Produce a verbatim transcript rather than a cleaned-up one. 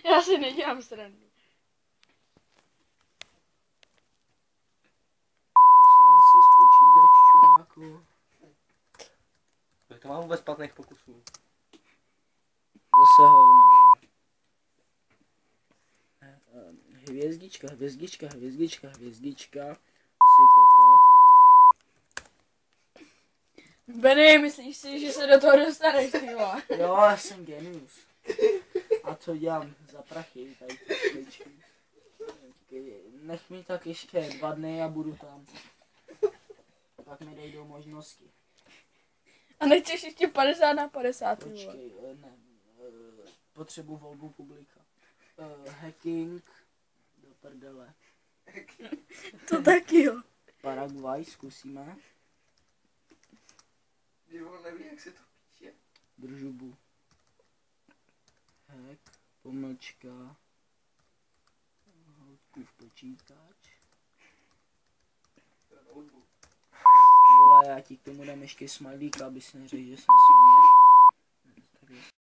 Já si nedělám srandu. Posral si z počítač, čuráku. Tak to mám vůbec špatných pokusů. Zase hovno. Hvězdička, hvězdička, hvězdička, hvězdička. Si koko. Benny, myslíš si, že se do toho dostaneš, ty vole? Jo, já jsem genius. A co dělám za prachy, tady ty sličky. Nech mi tak ještě dva dny a budu tam. Pak mi dojdou možnosti. A nechceš ještě padesát na padesát, ty vole. Počkej, eh, ne, eh, potřebuji volbu publika. Uh, hacking, do prdele. To taky jo. Paraguay zkusíme. Jo, nevím, jak se to píše. Držubu. Hack, pomlčka. Hotkův počítač. Vole, já ti k tomu dám ještě smajlíka, abys neřekl, že jsem svině.